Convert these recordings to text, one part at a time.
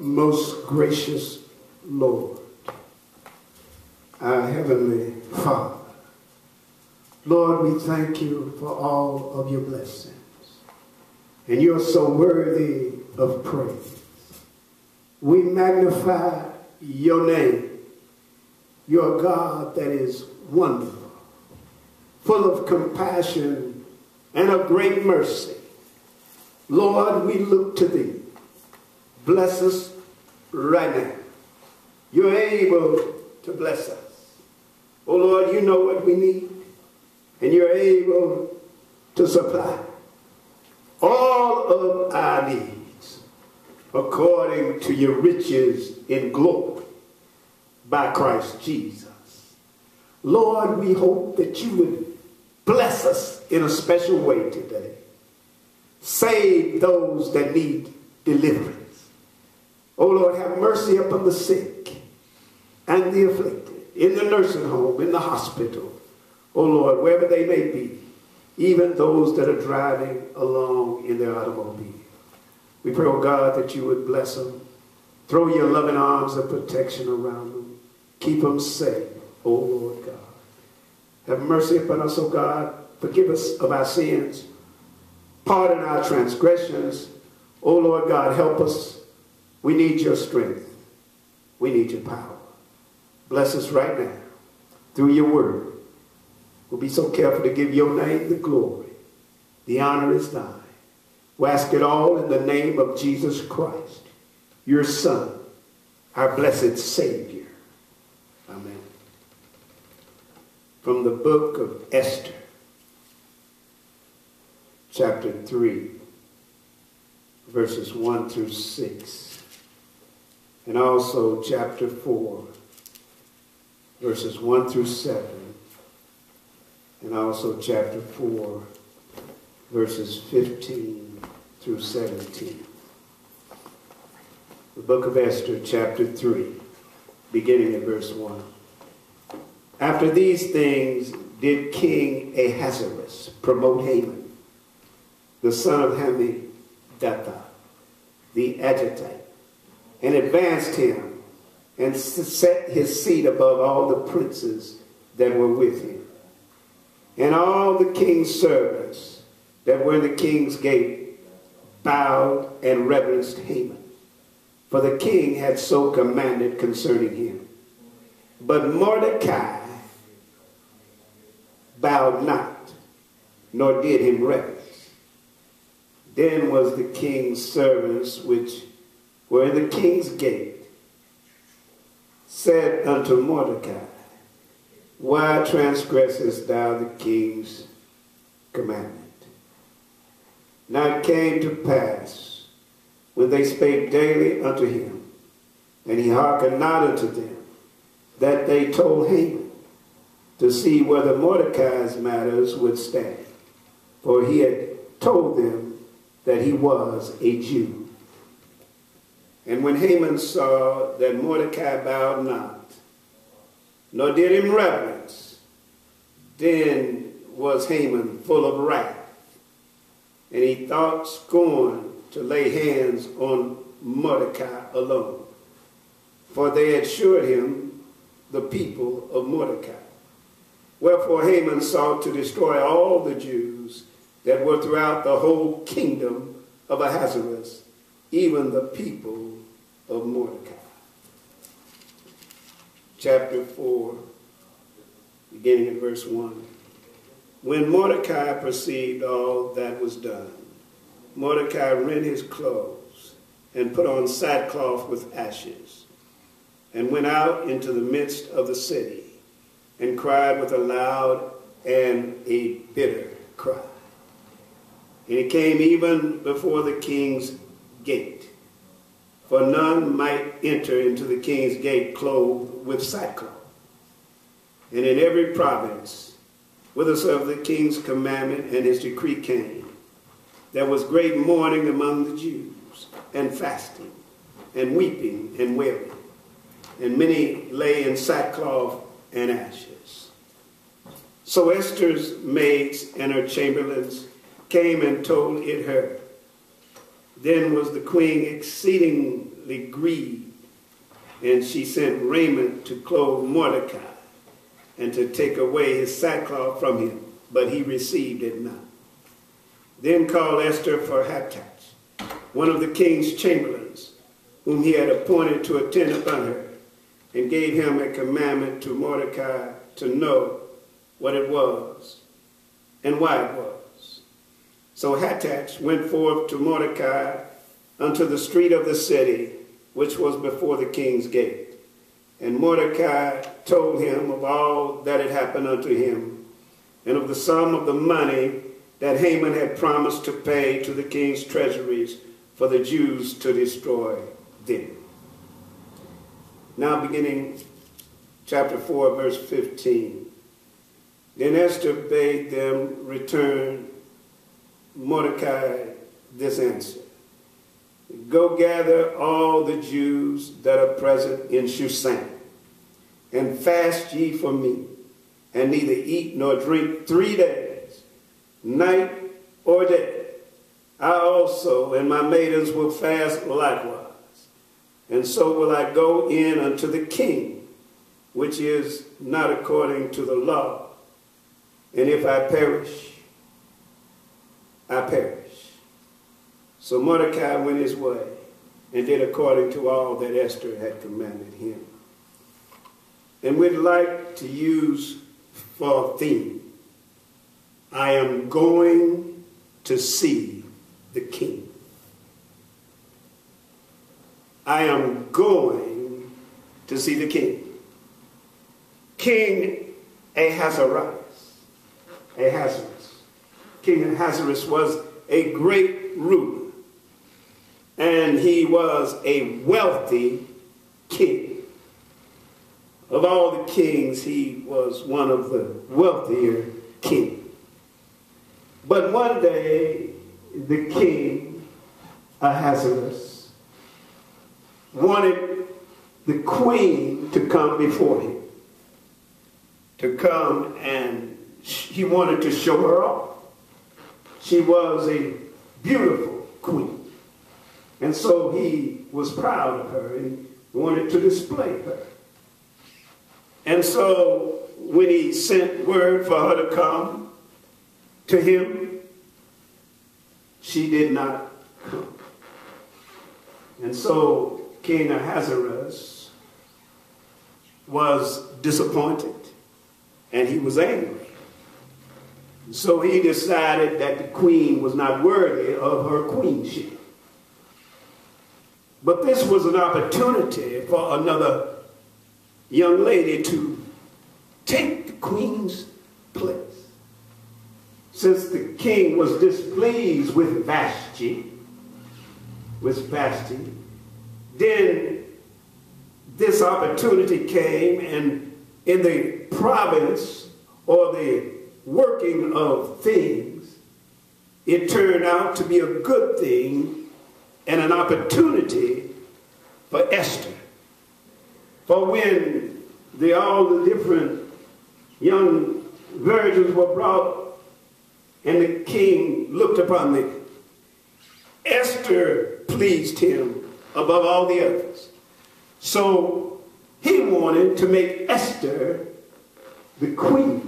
Most gracious Lord, our Heavenly Father, Lord, we thank you for all of your blessings. And you're so worthy of praise. We magnify your name. You're a God that is wonderful, full of compassion and of great mercy. Lord, we look to thee. Bless us right now. You're able to bless us. Oh Lord, you know what we need, and you're able to supply all of our needs according to your riches in glory by Christ Jesus. Lord, we hope that you would bless us in a special way today. Save those that need deliverance. Oh Lord, have mercy upon the sick and the afflicted, in the nursing home, in the hospital. Oh Lord, wherever they may be, even those that are driving along in their automobile. We pray, oh God, that you would bless them. Throw your loving arms of protection around them. Keep them safe, oh Lord God. Have mercy upon us, oh God. Forgive us of our sins. Pardon our transgressions. Oh Lord God, help us. We need your strength. We need your power. Bless us right now through your word. We'll be so careful to give your name the glory. The honor is thine. We ask it all in the name of Jesus Christ, your Son, our blessed Savior. Amen. From the book of Esther, chapter 3, verses 1 through 6, and also chapter 4, verses 1 through 7, and also chapter 4, verses 15 through 17. The book of Esther, chapter 3, beginning at verse 1. After these things did King Ahasuerus promote Haman, the son of Hammedatha, the Agagite, and advanced him and set his seat above all the princes that were with him. And all the king's servants that were in the king's gate bowed and reverenced Haman, for the king had so commanded concerning him. But Mordecai bowed not, nor did him reverence. Then was the king's servants which were in the king's gate said unto Mordecai, why transgressest thou the king's commandment? Now it came to pass, when they spake daily unto him, and he hearkened not unto them, that they told Haman to see whether Mordecai's matters would stand. For he had told them that he was a Jew. And when Haman saw that Mordecai bowed not, nor did him reverence, then was Haman full of wrath, and he thought scorn to lay hands on Mordecai alone, for they had assured him the people of Mordecai. Wherefore Haman sought to destroy all the Jews that were throughout the whole kingdom of Ahasuerus, even the people of Mordecai. Chapter 4, beginning at verse 1. When Mordecai perceived all that was done, Mordecai rent his clothes and put on sackcloth with ashes, and went out into the midst of the city, and cried with a loud and a bitter cry. And he came even before the king's gate, for none might enter into the king's gate clothed with sackcloth. And in every province, whithersoever the king's commandment and his decree came, there was great mourning among the Jews, and fasting, and weeping, and wailing. And many lay in sackcloth and ashes. So Esther's maids and her chamberlains came and told it her. Then was the queen exceedingly grieved, and she sent raiment to clothe Mordecai, and to take away his sackcloth from him, but he received it not. Then called Esther for Hatach, one of the king's chamberlains, whom he had appointed to attend upon her, and gave him a commandment to Mordecai to know what it was and why it was. So Hatach went forth to Mordecai unto the street of the city, which was before the king's gate. And Mordecai told him of all that had happened unto him, and of the sum of the money that Haman had promised to pay to the king's treasuries for the Jews to destroy them. Now beginning chapter 4, verse 15. Then Esther bade them return Mordecai this answer: Go gather all the Jews that are present in Shushan, and fast ye for me, and neither eat nor drink 3 days, night or day. I also and my maidens will fast likewise. And so will I go in unto the king, which is not according to the law. And if I perish, I perish. So Mordecai went his way and did according to all that Esther had commanded him. And we'd like to use for a theme, I am going to see the king. I am going to see the king. King Ahasuerus. King Ahasuerus was a great ruler, and he was a wealthy king. Of all the kings, he was one of the wealthier kings. But one day, the king Ahasuerus wanted the queen to come before him, to come, and he wanted to show her off. She was a beautiful queen, and so he was proud of her and wanted to display her. And so when he sent word for her to come to him, she did not come. And so King Ahasuerus was disappointed, and he was angry. So he decided that the queen was not worthy of her queenship. But this was an opportunity for another young lady to take the queen's place. Since the king was displeased with Vashti, then this opportunity came, and in the province or the working of things, it turned out to be a good thing and an opportunity for Esther. For when all the different young virgins were brought and the king looked upon them, Esther pleased him above all the others. So he wanted to make Esther the queen,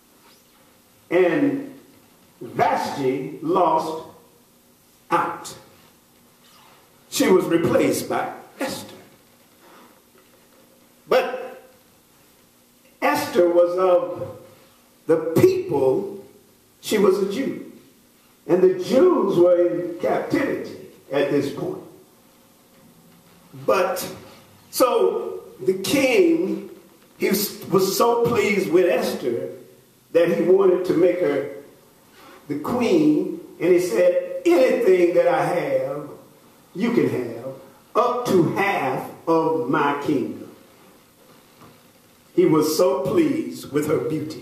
and Vashti lost out. She was replaced by Esther. But Esther was of the people, she was a Jew. And the Jews were in captivity at this point. But so the king, he was so pleased with Esther that he wanted to make her the queen, and he said, anything that I have, you can have, up to half of my kingdom. He was so pleased with her beauty.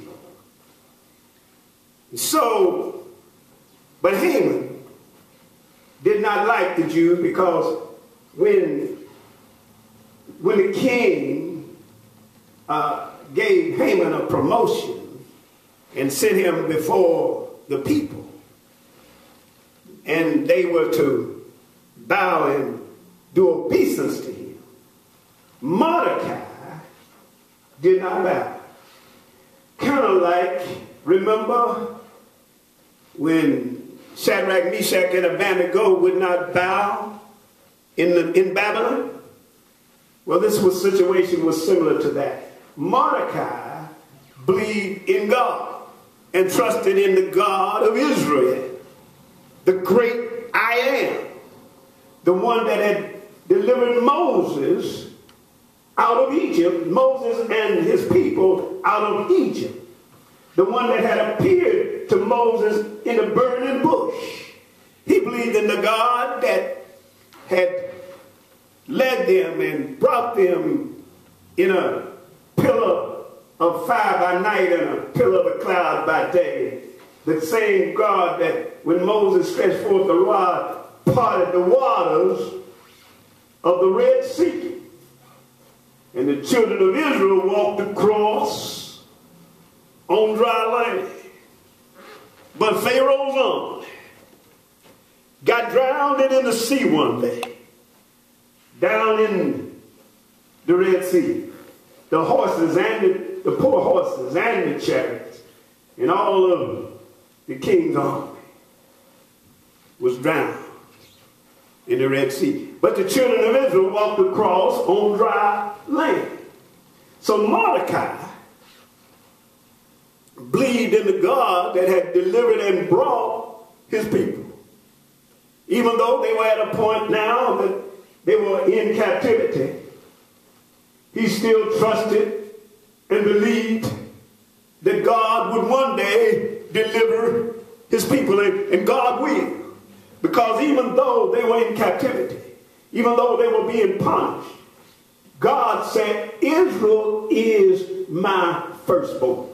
So, but Haman did not like the Jew, because when the king gave Haman a promotion and sent him before the people, and they were to bow and do obeisance to him. Mordecai did not bow. Kind of like, remember when Shadrach, Meshach, and Abednego would not bow in Babylon? Well, this situation was similar to that. Mordecai believed in God and trusted in the God of Israel, the great I am, the one that had delivered Moses out of Egypt, Moses and his people out of Egypt, the one that had appeared to Moses in a burning bush. He believed in the God that had led them and brought them in a pillar of fire by night and a pillar of a cloud by day. The same God that when Moses stretched forth the rod, parted the waters of the Red Sea. And the children of Israel walked across on dry land. But Pharaoh's army got drowned in the sea one day, down in the Red Sea. The horses and the poor horses and the chariots and all of the king's army was drowned in the Red Sea. But the children of Israel walked across on dry land. So Mordecai believed in the God that had delivered and brought his people. Even though they were at a point now that they were in captivity, he still trusted and believed that God would one day deliver his people, and God will. Because even though they were in captivity, even though they were being punished, God said, Israel is my firstborn.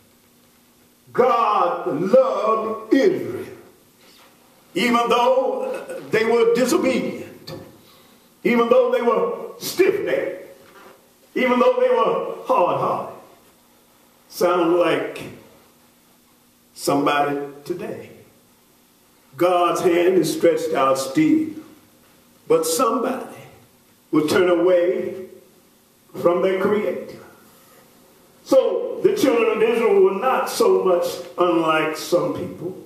God loved Israel. Even though they were disobedient, even though they were stiff-necked, even though they were hard-hearted. Sound like somebody today. God's hand is stretched out still, but somebody will turn away from their Creator. So the children of Israel were not so much unlike some people,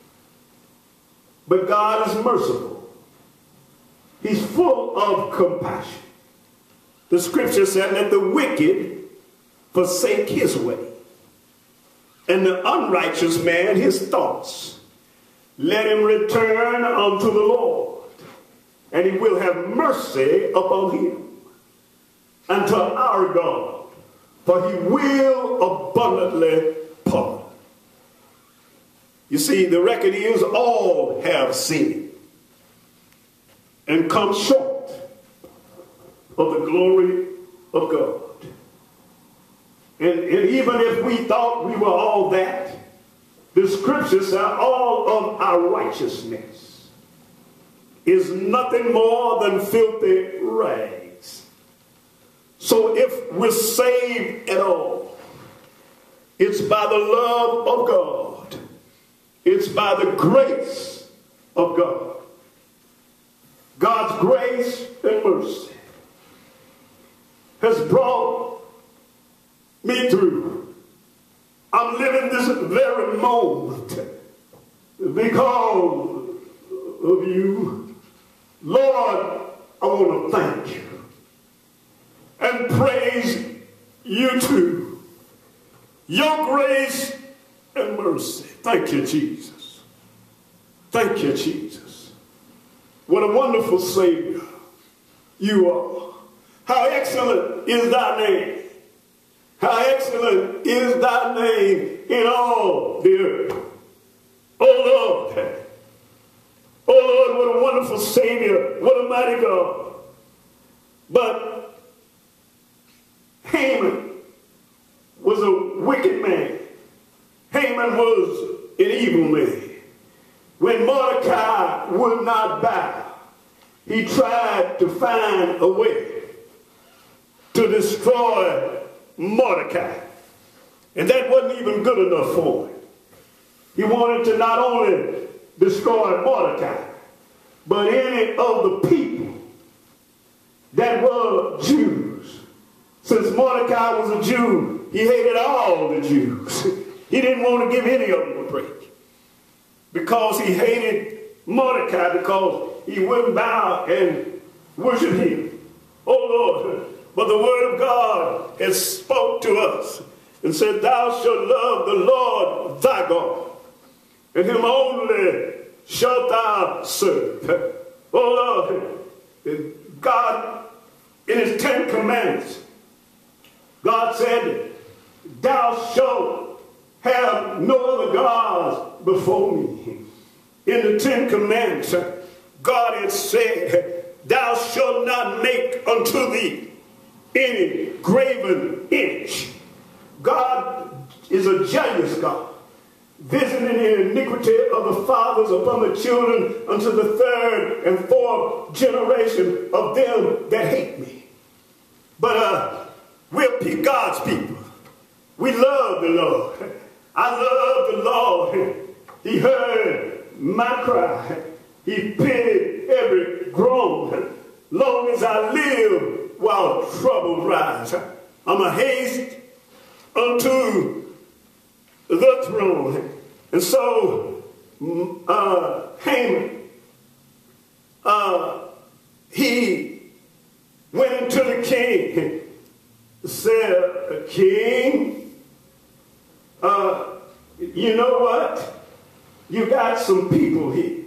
but God is merciful. He's full of compassion. The scripture said, let the wicked forsake his way, and the unrighteous man his thoughts. Let him return unto the Lord, and he will have mercy upon him, and to our God, for he will abundantly pardon. You see, the record is all have sinned and come short of the glory of God. And even if we thought we were all that, the scriptures say all of our righteousness is nothing more than filthy rags. So if we're saved at all, it's by the love of God. It's by the grace of God. God's grace and mercy has brought me through. I'm living this very moment because of you. Lord, I want to thank you and praise you too. Your grace and mercy. Thank you, Jesus. Thank you, Jesus. What a wonderful Savior you are. How excellent is thy name. How excellent is thy name in all the earth. Oh Lord. Oh Lord, what a wonderful Savior. What a mighty God. But Haman was a wicked man. Haman was an evil man. When Mordecai would not bow, he tried to find a way to destroy Mordecai. And that wasn't even good enough for him. He wanted to not only destroy Mordecai, but any of the people that were Jews. Since Mordecai was a Jew, he hated all the Jews. He didn't want to give any of them a break. Because he hated Mordecai, because he wouldn't bow and worship him. Oh Lord, but the word of God has spoke to us and said, thou shalt love the Lord thy God, and him only shalt thou serve. Oh Lord, God, in his 10 commandments, God said, thou shalt have no other gods before me. In the 10 commandments, God had said, thou shalt not make unto thee any graven image. God is a jealous God, visiting the iniquity of the fathers upon the children unto the 3rd and 4th generation of them that hate me. But we're God's people. We love the Lord. I love the Lord. He heard my cry. He pitied every groan. Long as I live while trouble rise, I'm a haste unto the throne. And so Haman, he went into the king, said, King, you know what? You got some people here,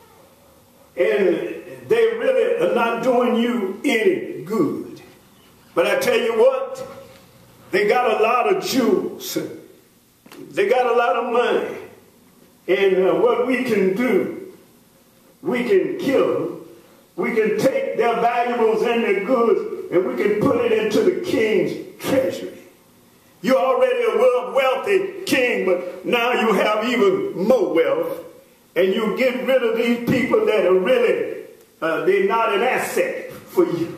and they really are not doing you any good. But I tell you what, they got a lot of jewels. They got a lot of money. And what we can do, we can kill them. We can take their valuables and their goods, and we can put it into the king's treasury. You're already a wealthy king, but now you have even more wealth. And you get rid of these people that are really, they're not an asset for you.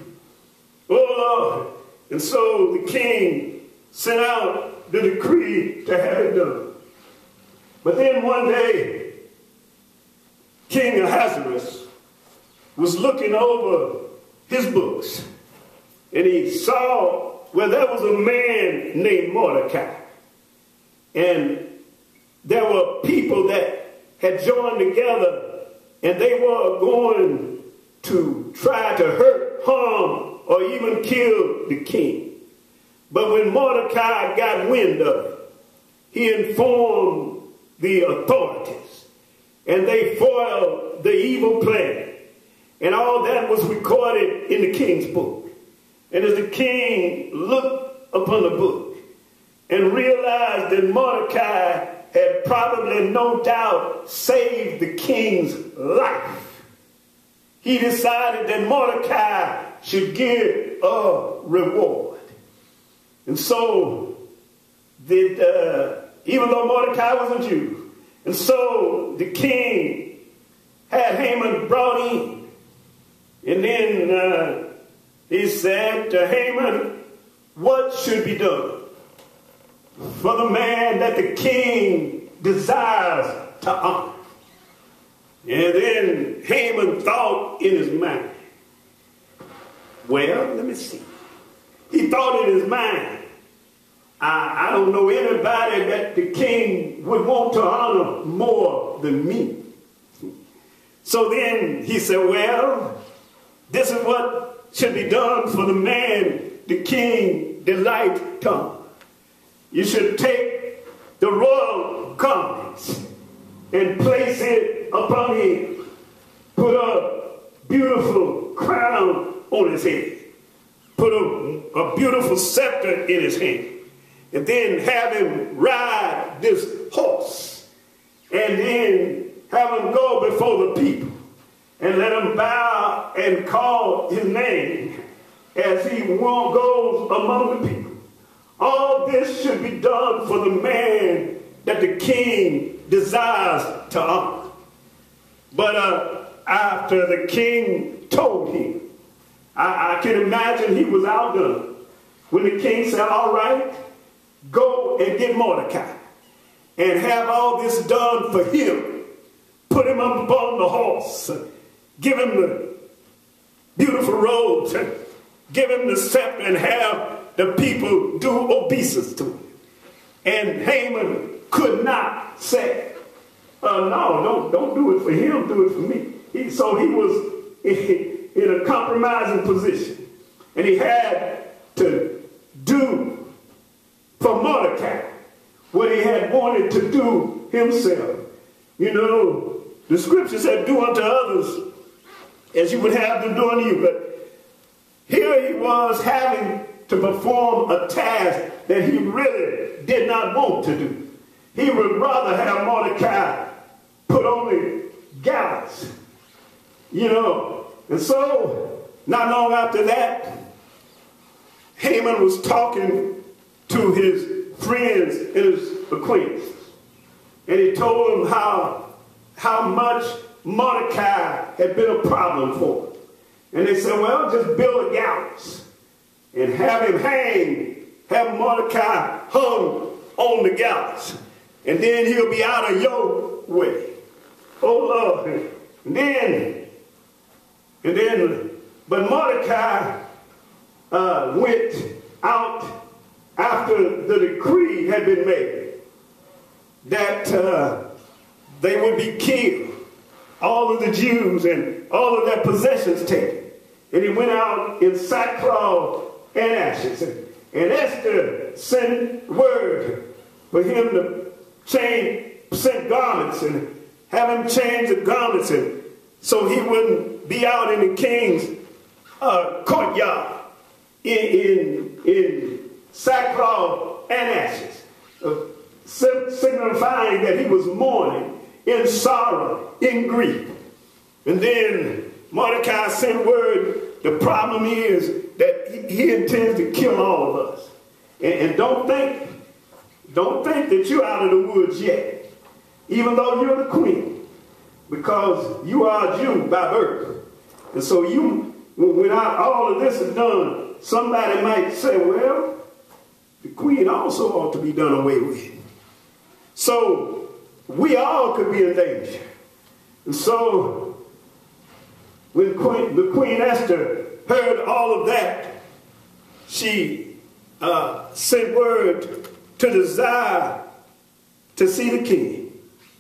Oh, Lord. And so the king sent out the decree to have it done. But then one day, King Ahasuerus was looking over his books, and he saw where there was a man named Mordecai. And there were people that had joined together, and they were going to try to hurt, harm, or even kill the king. But when Mordecai got wind of it, he informed the authorities, and they foiled the evil plan. And all that was recorded in the king's book. And as the king looked upon the book and realized that Mordecai had probably no doubt saved the king's life, he decided that Mordecai should give a reward. And so, even though Mordecai was a Jew, and so the king had Haman brought in. And then he said to Haman, what should be done for the man that the king desires to honor? And then Haman thought in his mind, well, let me see. He thought in his mind, I don't know anybody that the king would want to honor more than me. So then he said, well, this is what should be done for the man the king delights to honor. You should take the royal garments and place it upon him. Put a beautiful crown on his head. Put a beautiful scepter in his hand. And then have him ride this horse. And then have him go before the people. And let him bow and call his name as he goes among the people. All this should be done for the man that the king desires to honor. But after the king told him, I can imagine he was outdone. When the king said, all right, go and get Mordecai and have all this done for him. Put him upon the horse. give him the beautiful robes, and give him the scepter, and have the people do obeisance to him. And Haman could not say, no, don't do it for him, do it for me. So he was in a compromising position. And he had to do for Mordecai what he had wanted to do himself. You know, the scripture said, do unto others as you would have them do unto you. But here he was having to perform a task that he really did not want to do. He would rather have Mordecai put on the gallows, you know. And so, not long after that, Haman was talking to his friends and his acquaintances. And he told them how much Mordecai had been a problem for him. And they said, well, just build a gallows and have him hang, have Mordecai hung on the gallows. And then he'll be out of your way. Oh, Lord. But Mordecai went out after the decree had been made that they would be killed, all of the Jews and all of their possessions taken. And he went out in sackcloth and ashes. And Esther sent word for him to send garments and have him change the garments, and so he wouldn't be out in the king's courtyard in sackcloth and ashes, signifying that he was mourning, in sorrow, in grief. And then Mordecai sent word, the problem is that he intends to kill all of us. And don't think that you're out of the woods yet, even though you're the queen, because you are a Jew by birth. And so when all of this is done, somebody might say, well, the queen also ought to be done away with. So we all could be in danger. And so when the Queen Esther heard all of that, she sent word to desire to see the king.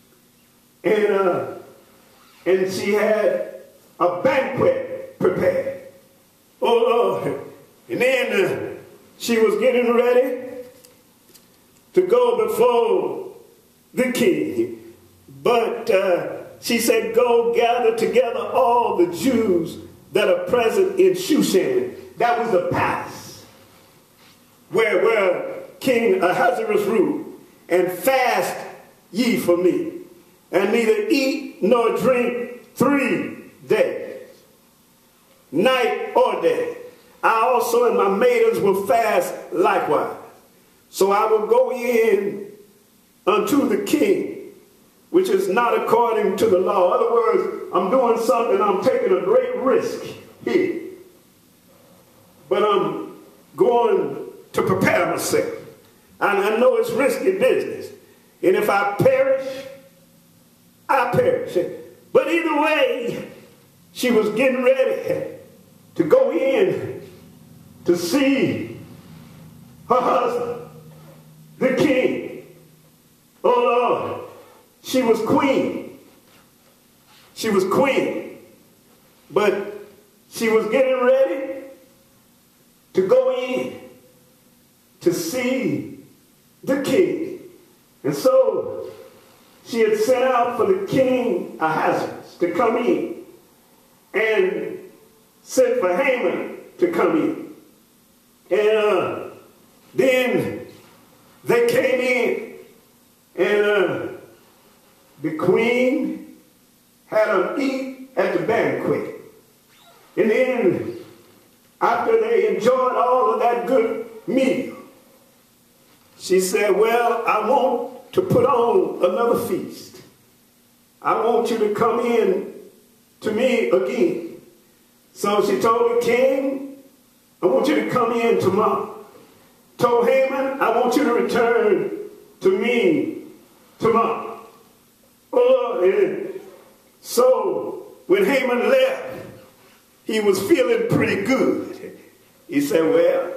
And she had a banquet prepared. Oh, Lord. And then she was getting ready to go before the king. But she said, go gather together all the Jews that are present in Shushan. That was the palace where King Ahasuerus ruled. And fast ye for me, and neither eat nor drink 3 days, night or day. I also and my maidens will fast likewise. So I will go in unto the king, which is not according to the law. In other words, I'm doing something, I'm taking a great risk here. But I'm going to prepare myself. And I know it's risky business. And if I perish, I perish. But either way, she was getting ready to go in to see her husband, the king. Oh Lord, she was queen. She was queen. But she was getting ready to go in to see the king. And so she had sent out for the king Ahasuerus to come in, and sent for Haman to come in. And then they came in, and the queen had them eat at the banquet. And then after they enjoyed all of that good meal, she said, well, I want to put on another feast. I want you to come in to me again. So she told the king, I want you to come in tomorrow. Told Haman, I want you to return to me tomorrow. Oh, and so when Haman left, he was feeling pretty good. He said, well,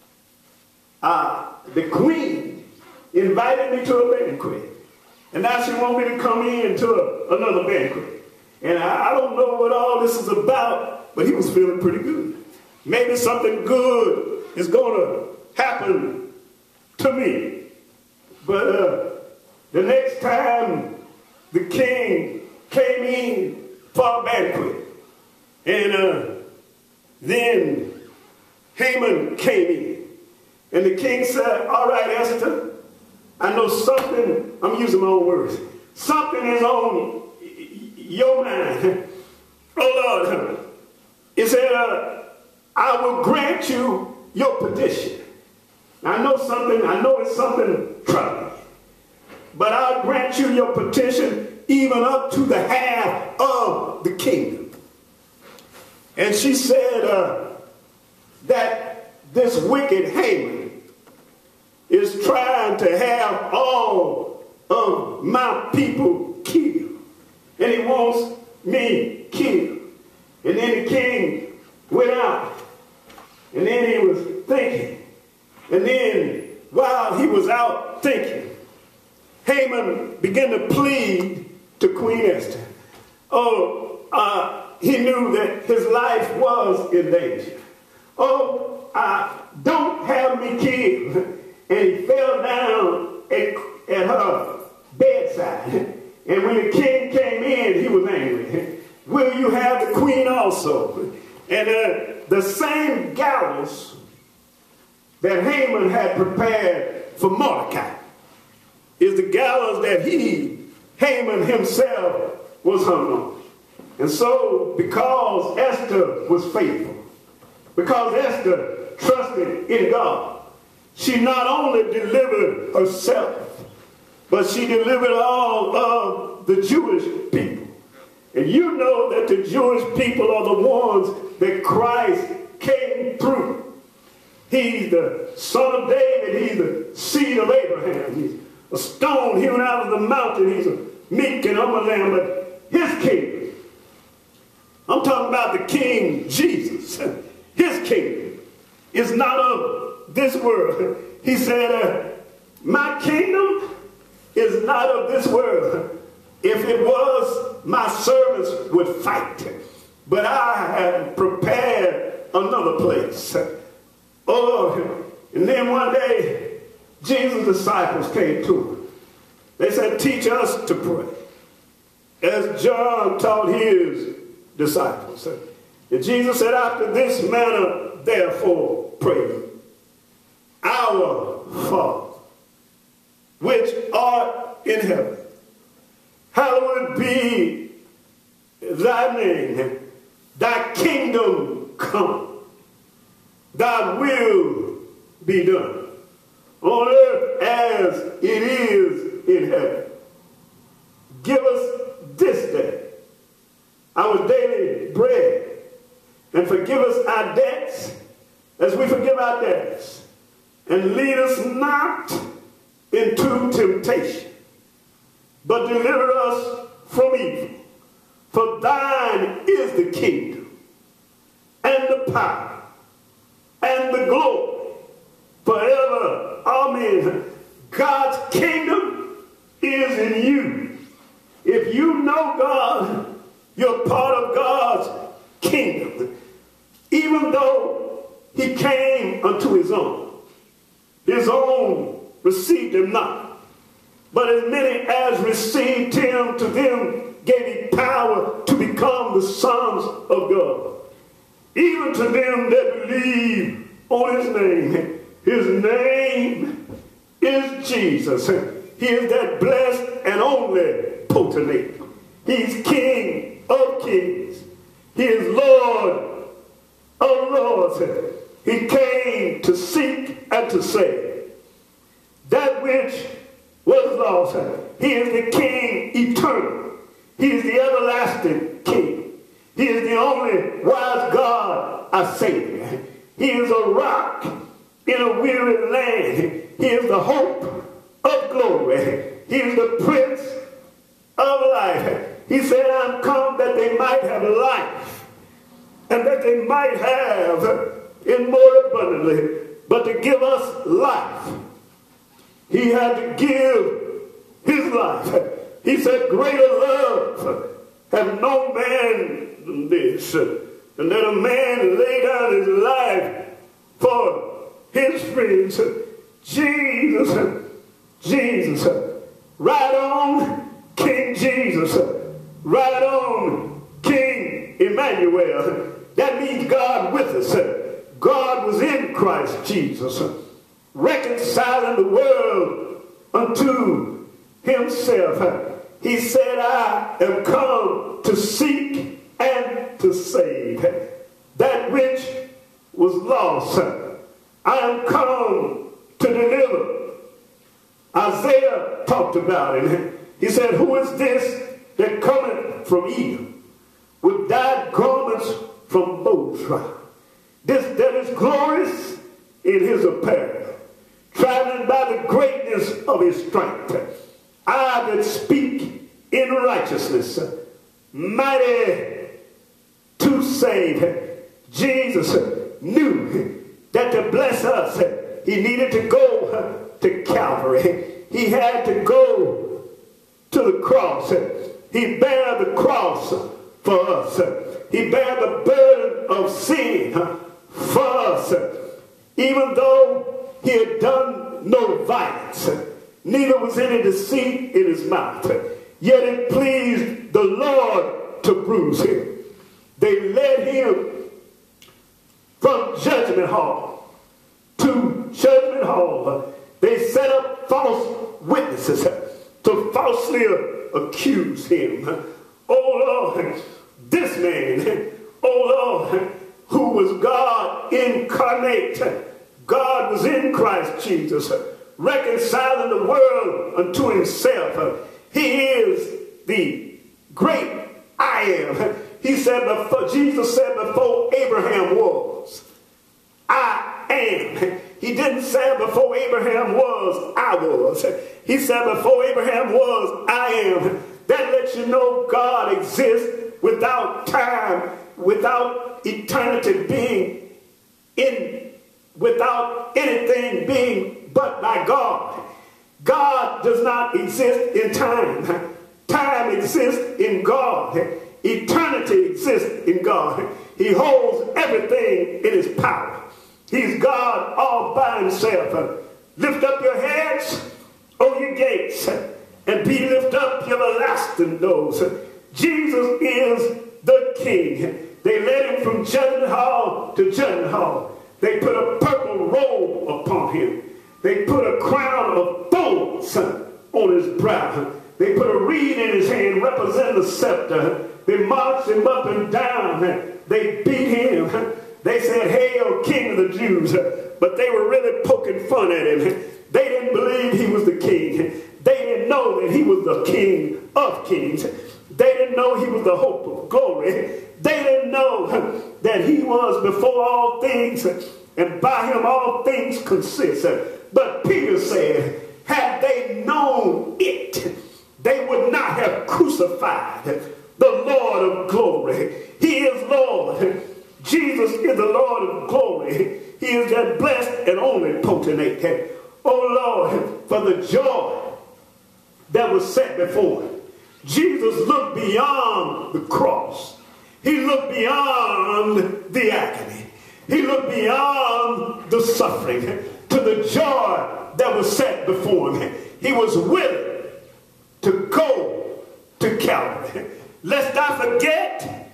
the queen invited me to a banquet. And now she wants me to come in to another banquet. And I don't know what all this is about, but he was feeling pretty good. Maybe something good is going to happen to me. But the next time the king came in for a banquet, and then Haman came in. And the king said, all right, Esther, I know something, I'm using my own words, something is on your mind. Oh, Lord. He said, I will grant you your petition. I know it's something troubling. But I'll grant you your petition even up to the half of the kingdom. And she said that this wicked Haman is trying to have all of my people killed. And he wants me killed. And then the king went out. And then he was thinking. And then while he was out thinking, Haman began to plead to Queen Esther. He knew that his life was in danger. Don't have me killed. And he fell down at her bedside. And when the king came in, he was angry. Will you have the queen also? And the same gallows that Haman had prepared for Mordecai is the gallows that Haman himself, was hung on. And so, because Esther was faithful, because Esther trusted in God, she not only delivered herself, but she delivered all of the Jewish people. And you know that the Jewish people are the ones that Christ came through. He's the son of David. He's the seed of Abraham. He's a stone hewn out of the mountain. He's a meek and humble lamb. But his kingdom, I'm talking about the King Jesus, his kingdom is not of this world. He said, my kingdom is not of this world. If it was, my servants would fight. But I have prepared another place. Oh, and then one day, Jesus' disciples came to him. They said, teach us to pray, as John taught his disciples. And Jesus said, after this manner, therefore, pray. Our Father, which art in heaven, hallowed be thy name. Thy kingdom come. Thy will be done on earth as it is in heaven. Give us this day our daily bread, and forgive us our debts as we forgive our debtors. And lead us not into temptation, but deliver us from evil. For thine is the kingdom, and the power, and the glory, forever. Amen. God's kingdom is in you. If you know God, you're part of God's kingdom. Even though he came unto his own received him not. But as many as received him, to them gave he power to become the sons of God. Even to them that believe on his name. His name is Jesus. He is that blessed and only potentate. He's King of kings. He is Lord of lords. He came to seek and to save that which was lost. He is the King eternal. He is the everlasting King. He is the only wise God, our Savior. He is a rock in a weary land. He is the hope of glory. He is the Prince of life. He said, I'm come that they might have life, and that they might have it more abundantly. But to give us life, he had to give his life. He said, greater love have no man than this, and that a man lay down his life for his friends. Jesus, right on, King Jesus, right on, King Emmanuel. That means God with us. God was in Christ Jesus, reconciling the world unto himself. He said, I am come to seek and to save that which was lost. I am come to deliver. Isaiah talked about it. He said, who is this that cometh from Edom with dyed garments from Bozrah? This that is glorious in his apparel, traveling by the greatness of his strength. I that speak in righteousness, mighty to save. Jesus knew that to bless us, he needed to go to Calvary. He had to go to the cross. He bare the cross for us. He bare the burden of sin for us. Even though he had done no violence, neither was any deceit in his mouth, yet it pleased the Lord to bruise him. They led him from judgment hall to judgment hall. They set up false witnesses to falsely accuse him. Oh Lord, this man, oh Lord, who was God incarnate. God was in Christ Jesus, reconciling the world unto himself. He is the great I am. He said before, Jesus said before Abraham was, I am. He didn't say before Abraham was, I was. He said before Abraham was, I am. That lets you know God exists without time, without eternity being in, without anything being but by God. God does not exist in time. Time exists in God. Eternity exists in God. He holds everything in his power. He's God all by himself. Lift up your heads, O ye gates, and be lift up your everlasting doors. Jesus is the King. They led him from judgment hall to judgment hall. They put a purple robe upon him. They put a crown of thorns on his brow. They put a reed in his hand representing the scepter. They marched him up and down. They beat him. They said, "Hail, King of the Jews." But they were really poking fun at him. They didn't believe he was the king. They didn't know that he was the King of kings. They didn't know he was the hope of glory. They didn't know that he was before all things, and by him all things consist. But Peter said, had they known it, they would not have crucified the Lord of glory. He is Lord. Jesus is the Lord of glory. He is that blessed and only potentate. Oh Lord, for the joy that was set before him, Jesus looked beyond the cross. He looked beyond the agony. He looked beyond the suffering to the joy that was set before him. He was willing to go to Calvary. Lest I forget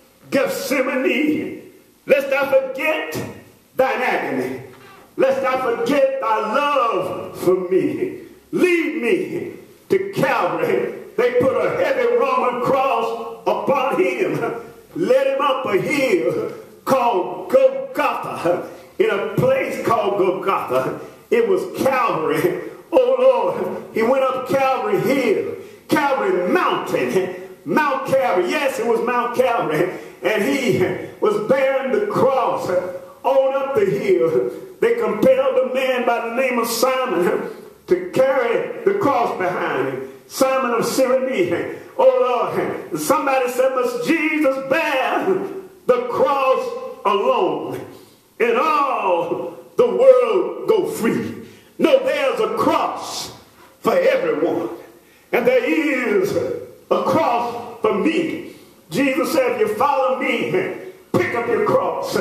Gethsemane. Lest I forget thine agony. Lest I forget thy love for me. Lead me to Calvary. They put a heavy Roman cross upon him. Led him up a hill called Golgotha. In a place called Golgotha. It was Calvary. Oh Lord, he went up Calvary hill. Calvary mountain. Mount Calvary. Yes, it was Mount Calvary. And he was bearing the cross on up the hill. They compelled a man by the name of Simon to carry the cross behind him. Simon Simon of Cyrene. Oh Lord, somebody said, must Jesus bear the cross alone and all the world go free? No, there's a cross for everyone. And there is a cross for me. Jesus said, if you follow me, pick up your cross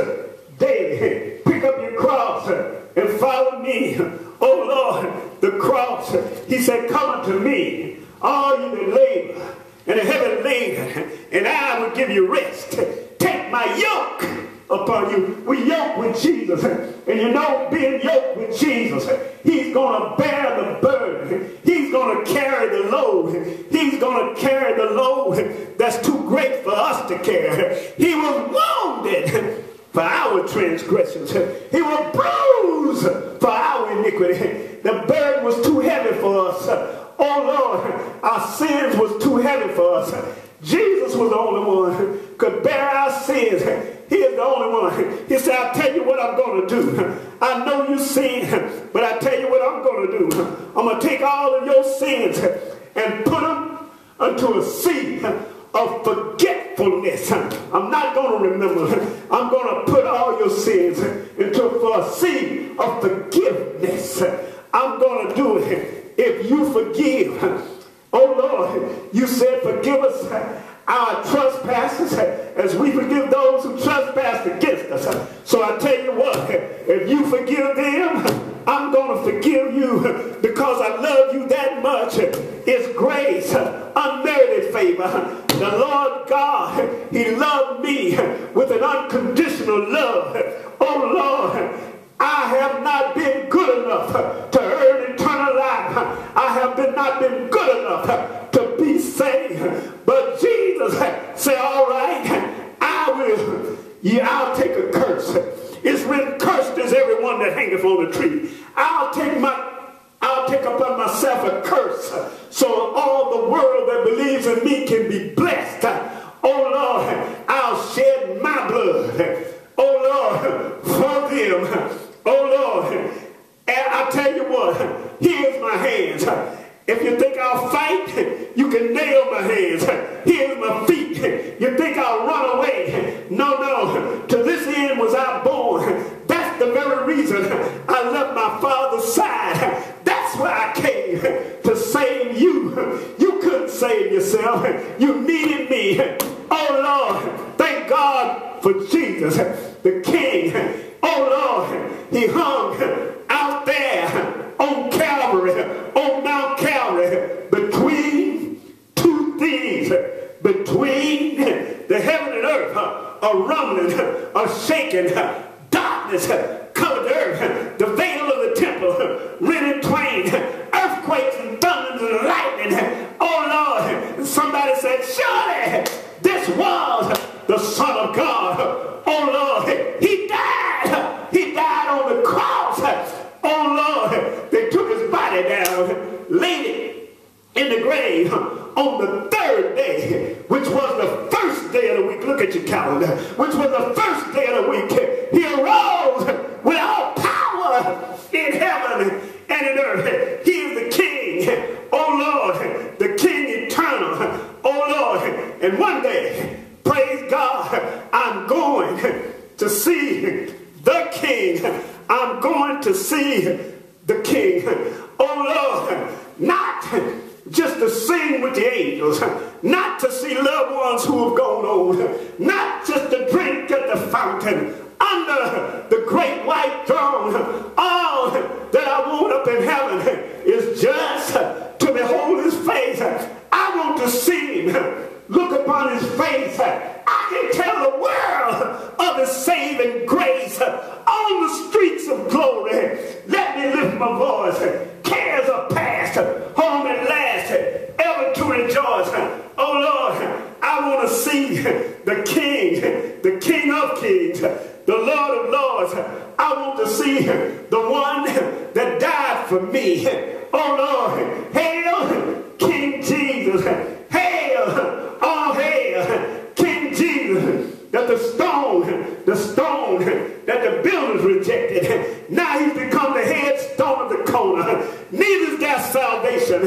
daily. Pick up your cross and follow me. Oh Lord, the cross. He said, come unto me, all you that labor and are heavy laden, and I will give you rest. Take my yoke upon you. We yoke with Jesus. And you know, being yoked with Jesus, he's going to bear the burden. He's going to carry the load. He's going to carry the load that's too great for us to carry. He was wounded for our transgressions. He was bruised for our iniquity. The burden was too heavy for us. Oh Lord, our sins was too heavy for us. Jesus was the only one who could bear our sins. He is the only one. He said, I'll tell you what I'm going to do. I know you sin, but I tell you what I'm going to do. I'm going to take all of your sins and put them into a sea of forgetfulness. I'm not going to remember. I'm going to put all your sins into a sea of forgiveness. I'm going to do it if you forgive. Oh Lord, you said forgive us our trespasses as we forgive those who trespass against us. So I tell you what, if you forgive them, I'm going to forgive you because I love you that much. It's grace, unmerited favor. The Lord God, he loved me with an unconditional love. Oh Lord, I have not been good enough to earn eternal life. I have not been good enough to be saved. But Jesus said, all right, I'll take a curse. It's written, cursed is everyone that hangeth on the tree. I'll take upon myself a curse so all the world that believes in me can be blessed. Oh Lord, I'll shed my blood. Oh Lord, for them. Oh Lord, and I tell you what, here's my hands. If you think I'll fight, you can nail my hands. Here's my feet. You think I'll run away? No. To this end was I born. That's the very reason I left my father's side. That's why I came, to save you. You couldn't save yourself. You needed me. Oh Lord, thank God for Jesus, the King. Oh Lord, he hung out there on Calvary, on Mount Calvary, between two thieves, between the heaven and earth, a rumbling, a shaking, darkness covered the earth, the veil of the temple rent in twain, earthquakes and thunders and lightning. Oh Lord, somebody said, surely this was the Son of God. Oh Lord, he died. He died on the cross. Oh Lord, they took his body down, laid it in the grave on the third day, which was the first day of the week. Look at your calendar. Which was the first day of the week. He arose with all power in heaven and in earth. He is the King. Oh Lord, the King eternal. Oh Lord, and one day, praise God, I'm going to see the King. I'm going to see the King. Oh Lord, not just to sing with the angels, not to see loved ones who have gone on, not just to drink at the fountain under the great white throne. All that I want up in heaven is just to behold his face. I want to see him, look upon his face. I can tell the world of his saving grace on the streets of glory. Let me lift my voice. Cares are past, home at last, ever to rejoice. Oh Lord, I want to see the King of kings, the Lord of lords. I want to see the one that died for me. Oh Lord, hail King Jesus. Hail, oh hail, King Jesus, that the stone that the builders rejected, now he's become the headstone of the corner. Neither is there salvation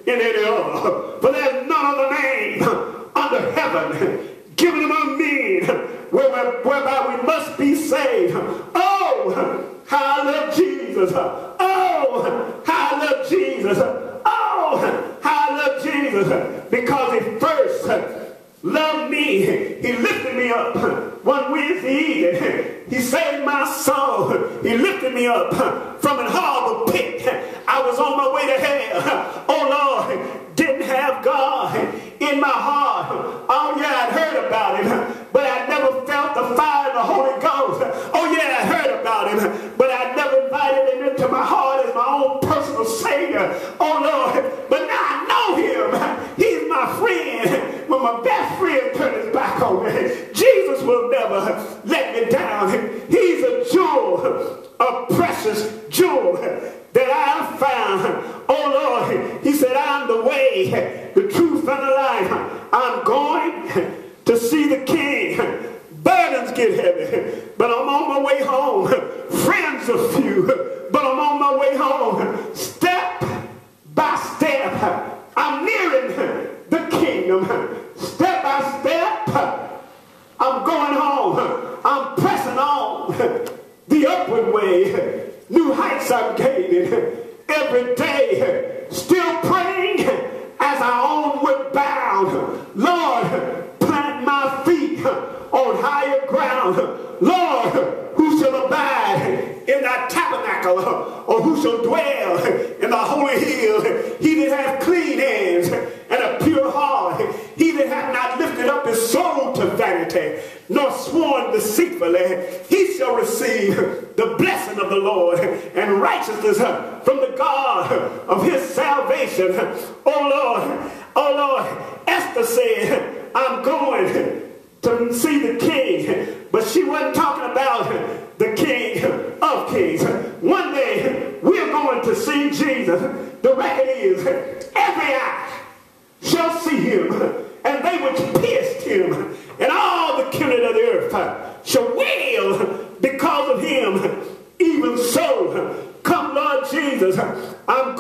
in any other. For there's none other name under heaven given among men whereby we must be saved. Oh, how I love Jesus. Oh, how I love Jesus. Oh, how I love Jesus. Because he first loved me. He lifted me up one Wednesday evening. He saved my soul. He lifted me up from an horrible pit. I was on my way to hell. Oh Lord, didn't have God in my heart. Oh yeah, I'd heard about him, but I never felt the fire of the Holy Ghost. Oh yeah, I heard about him, but I never invited him into my heart as my own personal Savior. Oh Lord, but now I know him. He's my friend. When my best friend turned his back on me, Jesus will never let me down. He's a jewel, a precious jewel that I have found. Oh Lord, he said, I'm the way, the truth, and the life. I'm going to see the King. Burdens get heavy, but I'm on my way home. Friends are few, but I'm on my way home. Step by step, I'm nearing the kingdom. Step by step, I'm going home. I'm pressing on the upward way. New heights I'm gaining every day. Still praying as I onward bound. Lord, plant my feet on higher ground. Lord, who shall abide in thy tabernacle, or who shall dwell in the holy hill? He that hath clean hands and a pure heart, he that hath not lifted up his soul to vanity, nor sworn deceitfully, he shall receive the blessing of the Lord and righteousness from the God of his salvation. Oh Lord, Esther said, I'm going to see the King, but she wasn't talking about the King of Kings. One day we're going to see Jesus. The record is, every eye shall see him, and they which pierced him, and all the kindred of the earth shall wail because of him. Even so, come Lord Jesus, I'm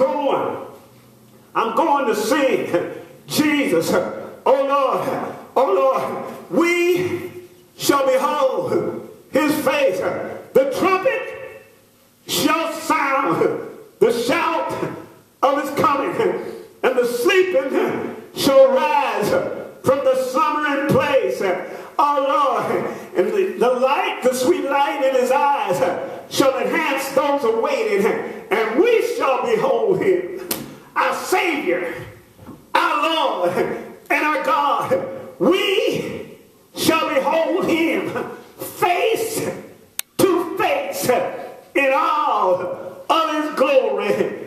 going to see Jesus. Oh Lord, we shall behold his face. The trumpet shall sound, the shout of his coming, and the sleeping shall rise from the slumbering place. Oh Lord, and the light, the sweet light in his eyes shall enhance those awaiting, and we shall behold him, our Savior, our Lord, and our God. We shall behold him face to face in all of his glory.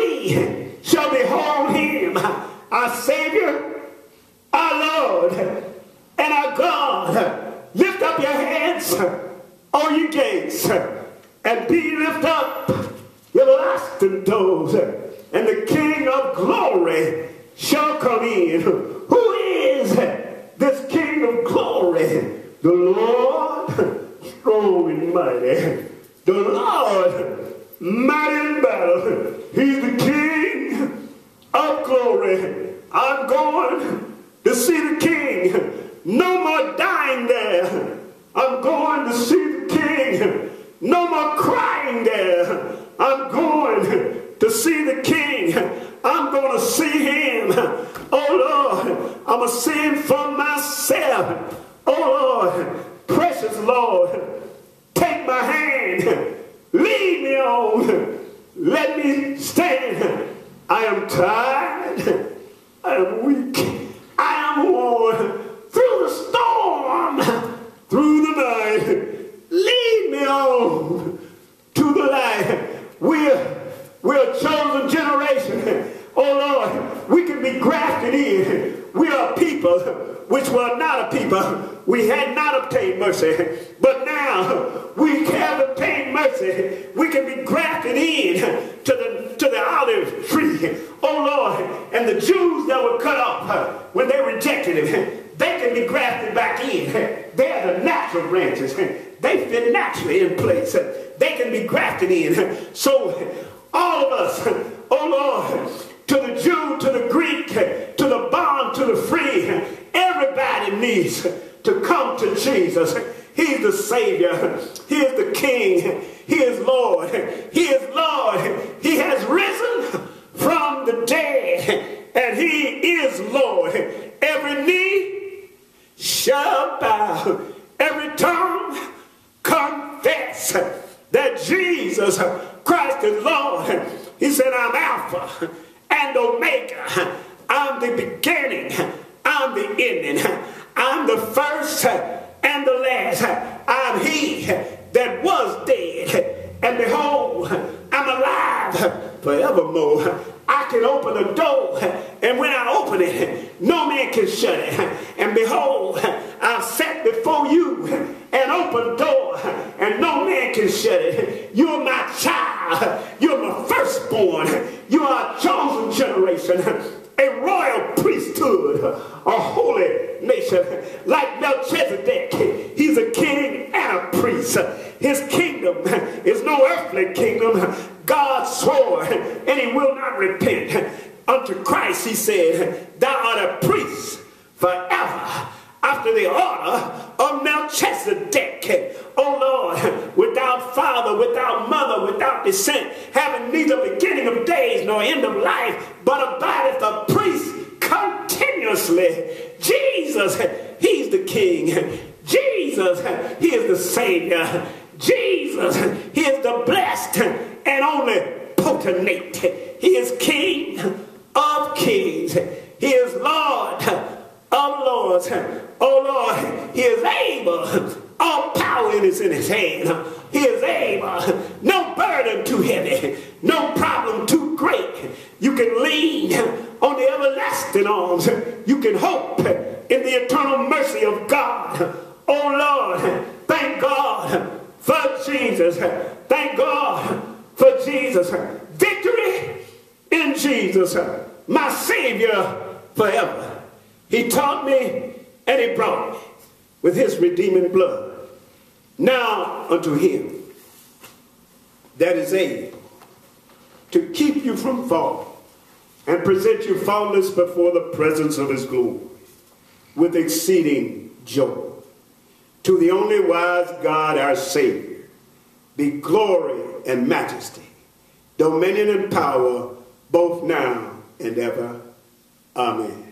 We shall behold him, our Savior, our Lord, and our God. Lift up your hands, all you gates, and be lift up your everlasting doors, and the King of glory shall come in. Who is this King of glory? The Lord strong and mighty. The Lord mighty in battle. He's the King of glory. I'm going to see the King. No more dying there. I'm going to see the King. No more crying there. I'm going to see the King. I'm going to see him. Oh Lord, I'm going to see him for myself. Oh Lord, precious Lord, take my hand. Lead me on. Let me stand. I am tired. I am weak. I am worn. Through the storm, through the night, lead me on to the light. We're a chosen generation. Oh Lord, we can be grafted in. We are a people which were not a people. We had not obtained mercy, but now we have obtained mercy. We can be grafted in to the olive tree. Oh Lord, and the Jews that were cut off when they rejected him, they can be grafted back in. They're the natural branches. They fit naturally in place. They can be grafted in. So all of us, oh Lord, to the Jew, to the needs to come to Jesus. He's the Savior. He is the King. He is Lord. He is Lord. He has risen from the dead, and he is Lord. Every knee shall bow. Every tongue confess that Jesus Christ is Lord. He said, I'm Alpha and Omega. I'm the beginning. I'm the ending. I'm the first and the last. I'm he that was dead, and behold, I'm alive forevermore. I can open a door, and when I open it, no man can shut it. And behold, I've set before you an open door, and no man can shut it. You're my child. You're my firstborn. You are a chosen generation, a royal priesthood, a holy nation. Like Melchizedek, he's a king and a priest. His kingdom is no earthly kingdom. God swore, and he will not repent. Unto Christ he said, thou art a priest forever, after the order of Melchizedek. O Lord, without father, without mother, without descent, having neither beginning of days nor end of life, but abideth a priest continuously. Jesus, he's the King. Jesus, he is the Savior. Jesus, he is the blessed and only potentate. He is King of kings. He is Lord of lords. Oh Lord, he is able. All power is in his hand. He is able. No burden too heavy. No problem too great. You can lean on the everlasting arms. You can hope in the eternal mercy of God. Oh Lord, thank God for Jesus. Thank God for Jesus. Victory in Jesus, my Savior forever. He taught me and he brought me with his redeeming blood. Now unto him that is able to keep you from falling and present you faultless before the presence of his glory with exceeding joy. To the only wise God, our Savior, be glory and majesty, dominion and power, both now and ever. Amen.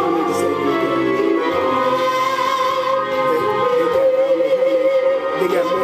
They got